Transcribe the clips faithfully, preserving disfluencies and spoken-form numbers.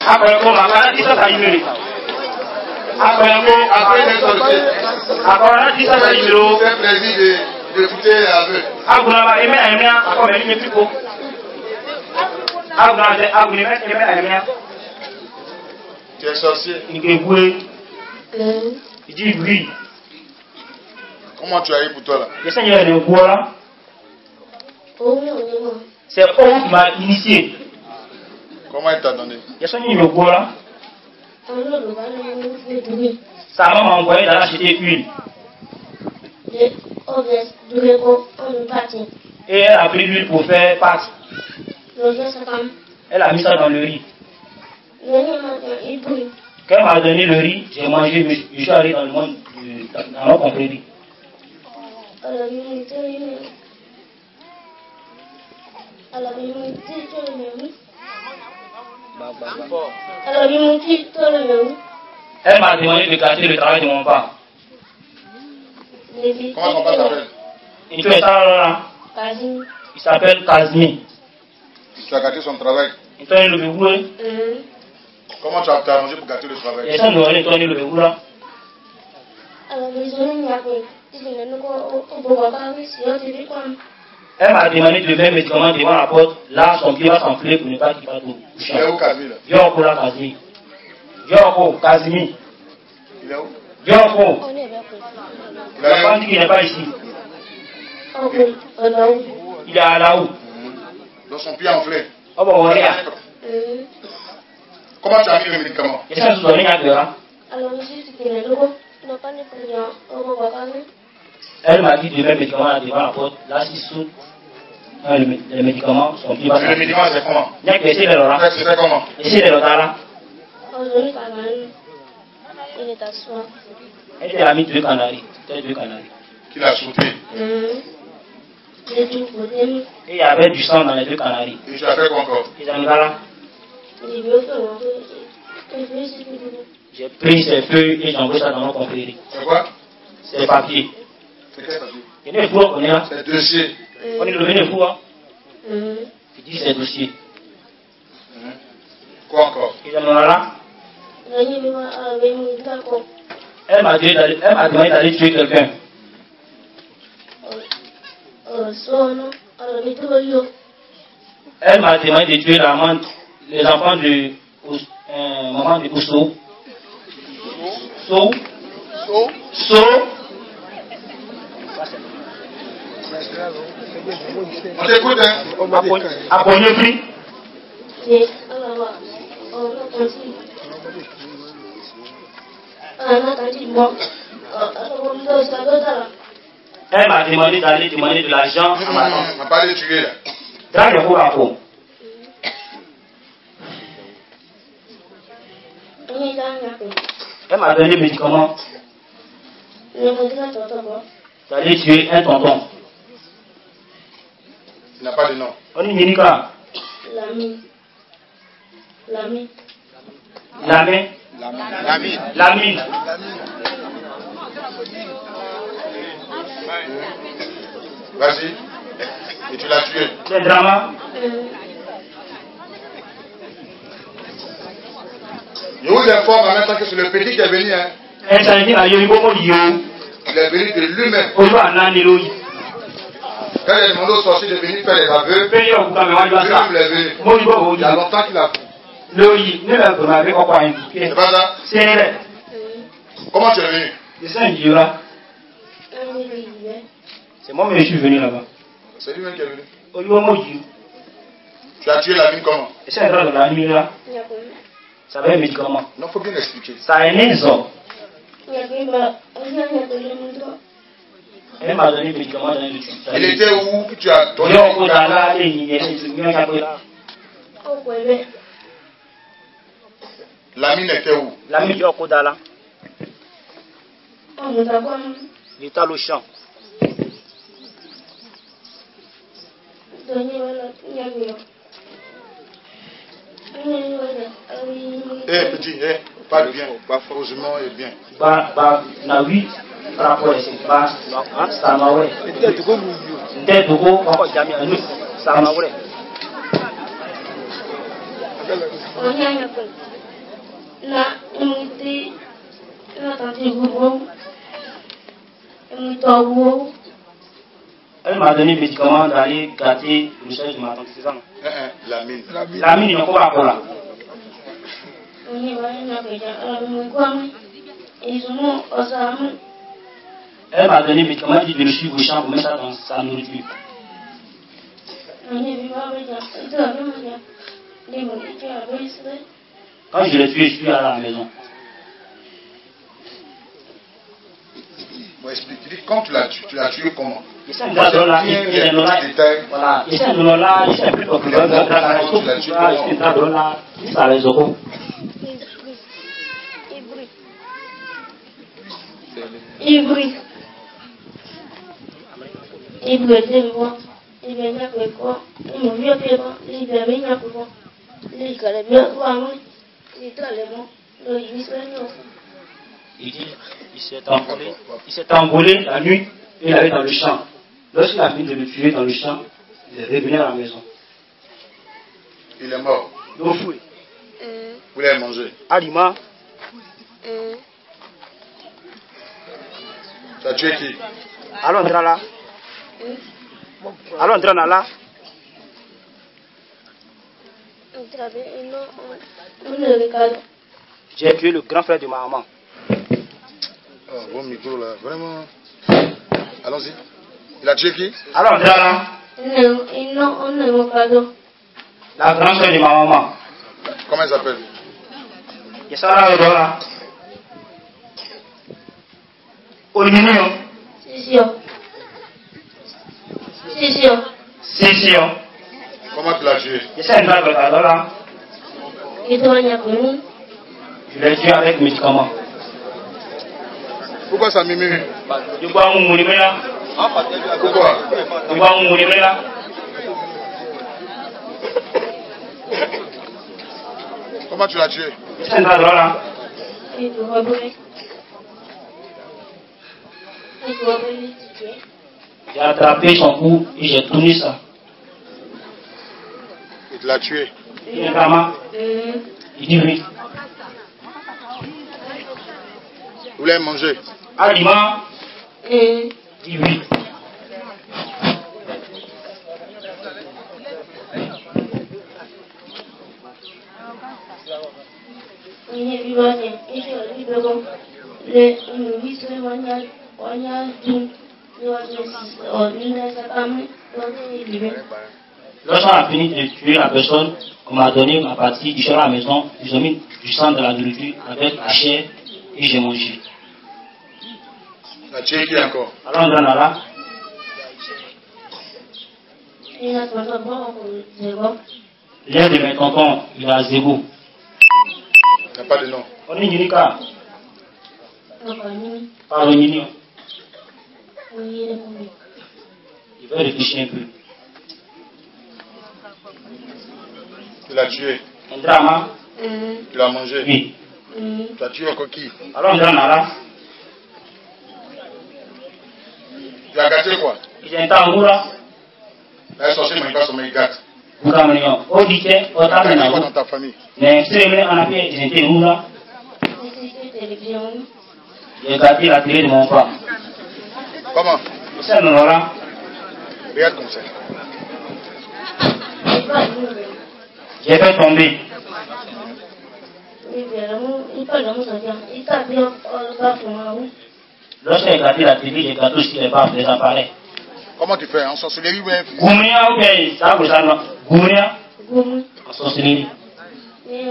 Après, on va faire dix à numéro. Après, après les sorciers. Après, dix à numéro. C'est plaisir de d'écouter avec. Après, on va aimer aimer. Après, on va aimer plus beau. Après, on va aimer aimer aimer. Tu es sorcier. Il est boué. Il dit oui. Comment tu as eu pour toi là? Le Seigneur est le bois là. C'est eux qui m'a initié. Comment il t'a donné? Le Seigneur est le bois là. Sa maman m'a envoyé d'aller acheter huile. Et elle a pris l'huile pour faire pâte. Elle a mis ça dans le riz. Quand elle m'a donné le riz, j'ai mangé, je suis allé dans le monde, dans notre confrérie. Elle m'a demandé de gâter le travail de mon père. Comment ton père s'appelle? Il s'appelle Kazmi. Tu as gâté son travail. Comment tu as arrangé pour gâter le travail? Elle m'a demandé de faire mes médicaments devant la porte. Là, son pied va s'enfler pour ne pas qu'il fasse tout. Il est où Kazmi là? Yoko là, Kazmi. Yoko, Kazmi. Il est où? Yoko. Il a pas dit qu'il n'est pas ici. Il est à là-haut. Dans son pied enflé. Oh bon, voilà. Comment tu as mis le médicament? Elle m'a dit de mettre le médicament devant la porte. Là, si sous les médicaments sont plus bas. Le médicament, c'est comment? C'est comment? Essayez de l'autre là. Elle a mis deux canaries. Deux canaries. Qui l'a sauté? Et il y avait du sang dans les deux canaries. Et tu as fait quoi encore? J'ai pris ces feuilles et j'ai envoyé ça dans mon confrérie. C'est quoi? C'est les papiers. C'est quel papier? Il y a des fous, on est là. C'est dossier. On est levé des fous, hein? Il dit c'est dossier. Quoi encore? Il est là. Elle m'a dit d'aller tuer quelqu'un. Elle m'a demandé de tuer la maman, les enfants de euh, maman de Ousso. So. So. So. On t'écoute, hein? À Pogno Prix. Elle m'a demandé d'aller demander de l'argent à ma tante. On n'a pas de tuer là. Drague pour la peau. Elle m'a donné le médicament. D'aller tuer un tonton. Il n'a pas de nom. On est Nika. Lami. Lami. Lami. Lami. Lami. Vas-y. Et tu l'as tué. C'est drama. Je vous informe en même temps que c'est le petit qui est venu. Hein. Il est venu de lui-même. Quand il a demandé aux sorciers de venir faire les aveux, lui-même est venu. Il y a longtemps qu'il a fait. C'est pas ça? Comment tu es venu? C'est moi-même qui suis venu là-bas. C'est lui-même qui est venu. Tu as tué la mine comment? Ça avait un médicament. Non, il faut bien expliquer. Ça a un maison. Elle m'a donné le médicament dans le tube. Il était où que tu as donné? La mine était où? La mine était au Kodala. Il était au champ. Eh petit, eh, pas bien, pas forcément et bien. Bah, bah, na oui, rapport ici, bah, ça m'a ouais. N'était tout comme nous. N'était tout comme nous. Ça m'a ouais. na imité na tante Goubou, imité. Elle m'a donné le médicament d'aller gâter le siège de ma tante, c'est ça non? La mine. La mine, il n'y a pas pour là. Elle m'a donné le médicament, elle dit de le suivre au champ pour mettre ça dans sa nourriture. Quand je l'ai tué, je suis allé à la maison. Bon, explique. Tu dis, quand tu l'as tué, tu l'as tué comment? Il s'est là, il s'est là, voilà, il s'est là, il s'est plus populaire, il s'est là, il s'est les ocos. Ibri. Ibri était bon. Ibri était bon. Il m'a vu à pied bon. Ibri avait une peu bon. Il calait bien bon. Il était allé bon. Donc il s'est mis au fond. Il dit, il s'est envolé, il s'est envolé la nuit, et il allait dans le champ. Lorsqu'il a fini de le tuer dans le champ, il est revenu à la maison. Il est mort. Donc, fouille. Vous l'avez mangé? Aliment. Tu as tué qui? Allons, on là. Allons, on là. J'ai tué le grand frère de ma maman. Oh, bon micro là, vraiment. Allons-y. Il a tué qui? Allons, on là. La grande frère de ma maman. Comment elle s'appelle? Et ça là, là. Olimino. Sisio. Sisio. Sisio. Comment tu l'as tué? Et ça, une balle de là. Je l'ai tué avec médicaments. Pourquoi ça mimime? Je bois un moulin là. Pourquoi? Je bois un moulin là. Comment tu l'as tué? C'est une balle de là. J'ai attrapé son cou et j'ai tourné ça. Il te l'a tué? Il est vraiment. Il dit oui. Vous l'avez mangé? Aliment. Il dit oui. Lorsqu'on a fini de tuer la personne, on m'a donné ma partie, ils sont à la maison, ils ont mis du sang dans la nourriture avec la chair et j'ai mangé. Tu as tué qui encore? Alors on en a là. L'un de mes tontons, il a zéro. Il n'y a pas de nom. On est unique. Par le mignon. Il veut réfléchir un peu. Tu l'as tué? Un drama. Tu l'as mangé? Oui. Tu as tué encore qui? Alors on en a là. Tu as gâté quoi? Il est un là. La sorcière m'a pas son mec gâte. Vous avez un audité, vous avez un quoi dans ta famille? Mais c'est vrai, on a fait des interviews là. J'ai gâté la télé de mon père. Comment? C'est un là. Regarde comme ça. J'ai fait tomber. Lorsque j'ai gâté la télé, j'ai gâté aussi les baffes, les appareils. Comment tu fais? En sorcellerie ou bien? Gouméa ou bien ça vous ça non? Gouméa? En sorcellerie. Il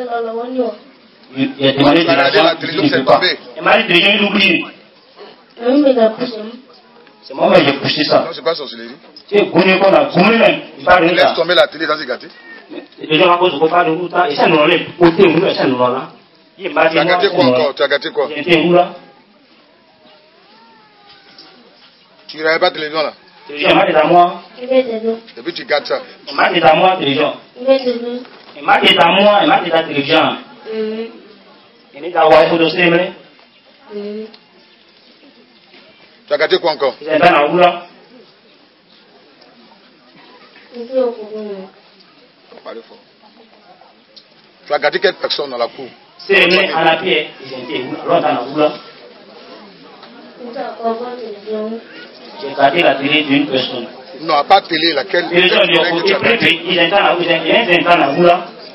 a demandé de l'argent, il ne peut pas. Il m'a dit de rien d'oublier. C'est moi qui j'ai poussé ça. Non, c'est pas sorcellerie. C'est Gouméa qu'on a. Gouméa, il parle de ça. Laisse tomber la télé, ça c'est gâté. Les gens à cause de quoi de vous, et ça nous enlève. Côté où là, ça nous enlève. Tu as gâté quoi encore? Tu as gâté quoi? J'ai où là? Tu ne regardes pas télévision là? Télévision, il m'a dit à moi. Et puis tu gâtes ça. Il m'a dit à moi, télévision. Il m'a dit à moi, il m'a dit à télévision. Il m'a dit à moi, il faut dossier, mais. Tu as gâté quoi encore? C'est un où là? Parlez fort. Tu as gâté quelques personnes dans la cour. C'est né à la pierre, ils étaient longtemps dans la boule. J'ai gardé la télé d'une personne. Non, à part télé, laquelle? Les gens du côté privé, ils étaient dans la boule, ils étaient dans la boule.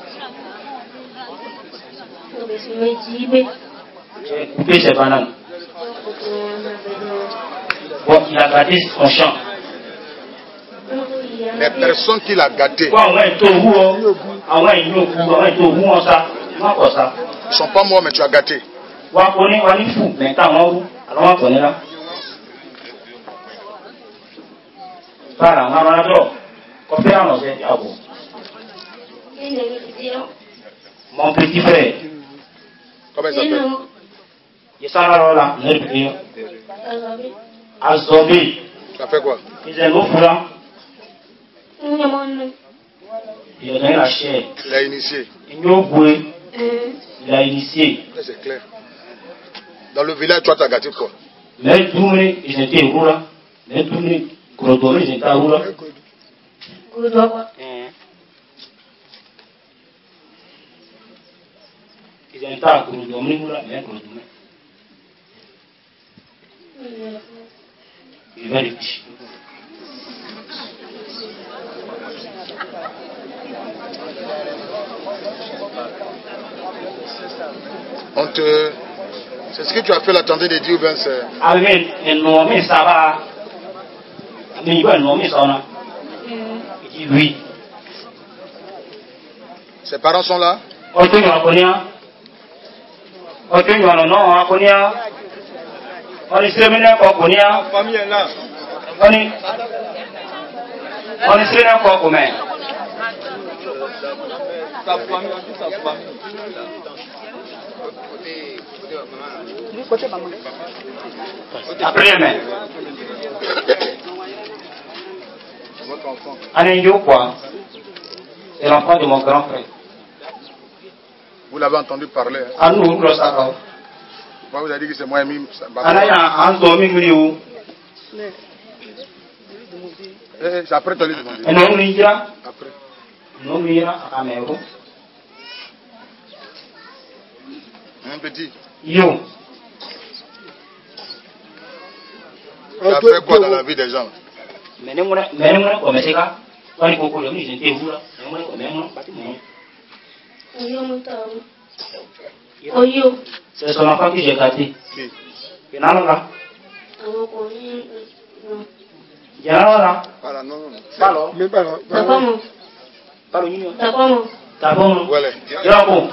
J'ai coupé ses bananes. Bon, il a gâté son champ. Les personnes qu'il a gâtées ne sont pas morts, mais tu as gâté. Mon petit frère. Comment il s'appelle? Il s'en là. Azobé. Ça fait quoi? Il est l'eau foulant. Il a donné la chair. Il a initié. Il a initié. C'est clair. Dans le village, toi, tu as gâté quoi? Mais tout le monde, ils étaient roulants. Mais tout le monde, Grodoré, ils étaient roulants. Ils étaient à Grodoré, mais Grodoré. Il va les petits. On te... C'est ce que tu as fait la tenter de dire ou bien c'est... Ah oui, non, mais ça va. Mais il va non, mais ça va. Il dit oui. Ses parents sont là? On te a connu. On te a non, on connaît. On est séminaire qu'on connaît. La famille est là. On est... On est séminaire qu'on connaît. Ta famille, on dit ta famille. Après, mais. Votre enfant. Anéyo quoi? C'est l'enfant de mon grand frère. Vous l'avez entendu parler. Hein? À nous, nous ça. Moi, vous avez dit que c'est moi et Mim. Anaya, en dormi, nous. C'est après te le demander. Et non, nous y a. Après. Non, nous y a à Cameroun. Un petit. Yo. Tu as fait quoi dans la vie des gens? Mais nous, mais nous, comme c'est ça. Quand il faut que nous étions où là? Nous, mais nous, bâtiment. Oyo. C'est son enfant que j'ai gâté. Qui? Il y en a là. Il y en a là. Voilà, non, non. Pas là. Mais pas là. T'as pas mon. Pas le numéro. T'as pas mon. T'as bon. Voilà. Il y a bon.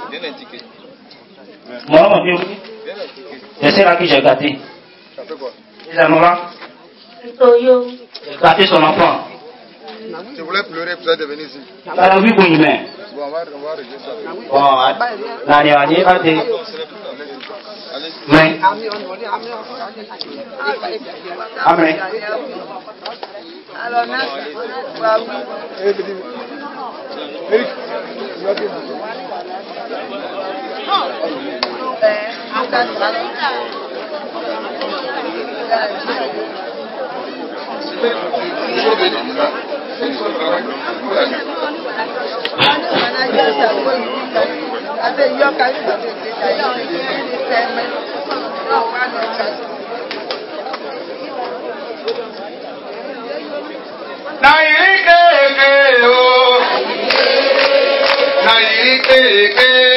Moi, mon Dieu. C'est celle-là que j'ai gâté. Ça fait quoi? Les amis là. Oyo. J'ai gâté son enfant. Tu voulais pleurer pour ça de venir ici. T'as la vie pour lui, mais. Bon, on va, on va régler ça. Bon, la dernière a été. Mais. Amen. Alors, Eric, Nairike o, nairike.